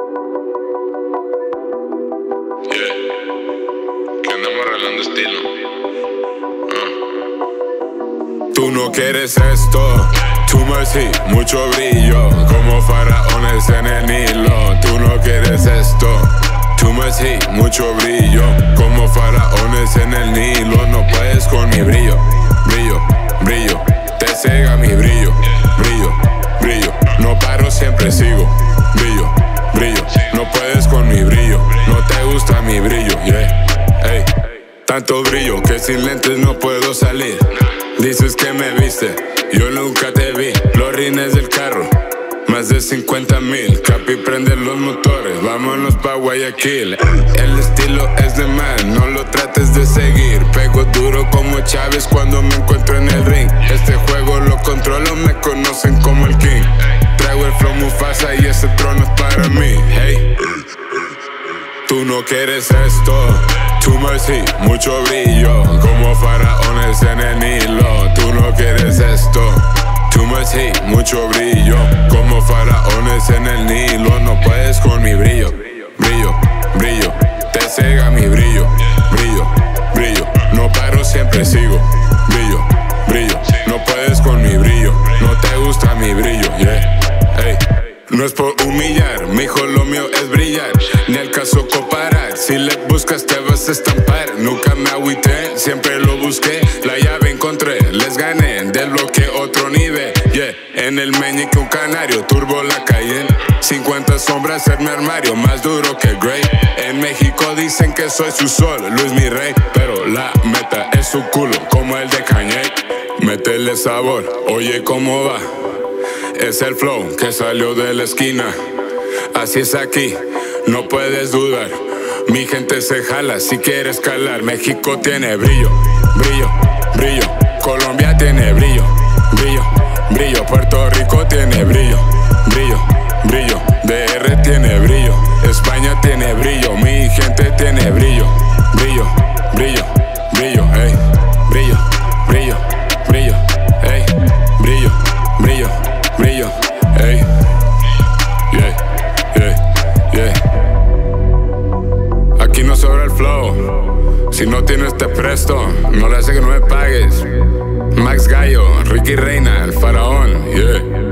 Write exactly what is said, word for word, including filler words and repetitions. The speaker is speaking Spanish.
Yeah, que andamos arreglando estilo. Uh. Tú no quieres esto, too much heat, mucho brillo, como faraones en el Nilo. Tú no quieres esto, too much heat, mucho brillo, como faraones en el Nilo. No puedes con mi brillo, brillo, brillo, te cega mi brillo, brillo, brillo, no paro, siempre sigo, brillo, brillo, no puedes con mi brillo, no te gusta mi brillo, yeah, ey. Tanto brillo que sin lentes no puedo salir. Dices que me viste, yo nunca te vi. Los rines del carro, más de cincuenta mil. Capi, prende los motores, vámonos pa' Guayaquil. El estilo es de man, no lo trates de seguir. Pego duro como Chávez cuando me encuentro en el ring. Este juego lo controlo, me conocen como el king. Traigo el flow Mufasa y ese trono es para mí, hey. Tú no quieres esto, too much heat, mucho brillo, como faraones en el Nilo. Tú no quieres esto, too much heat, mucho brillo, como faraones en el Nilo. No puedes con mi brillo, brillo, brillo, te cega mi brillo, brillo, brillo, no paro, siempre sigo, brillo, brillo, no puedes con mi brillo, no te gusta mi brillo, yeah, hey. No es por humillar, mijo, lo mío es brillar, ni al caso comparar. Si le buscas te vas a estampar. Nunca me agüité, siempre lo busqué. La llave encontré, les gané del bloque otro nivel, yeah. En el meñique un canario, turbo la calle. cincuenta sombras en mi armario, más duro que Grey. En México dicen que soy su sol, Luis mi rey. Pero la meta es su culo, como el de Kanye. Métele sabor, oye cómo va. Es el flow que salió de la esquina. Así es aquí, no puedes dudar. Mi gente se jala si quiere escalar. México tiene brillo, brillo, brillo. Colombia tiene brillo, brillo, brillo. Puerto Rico tiene brillo, brillo, brillo. D R tiene brillo, España tiene brillo. Mi gente tiene brillo, brillo, brillo, brillo, ey. Brillo, brillo, brillo, ey. Brillo, brillo, brillo, ey. Yeah, yeah, yeah. Aquí no sobra el flow. Si no tienes te presto, no le hace que no me pagues. Max Gallo, Ricky Reina, el faraón, yeah.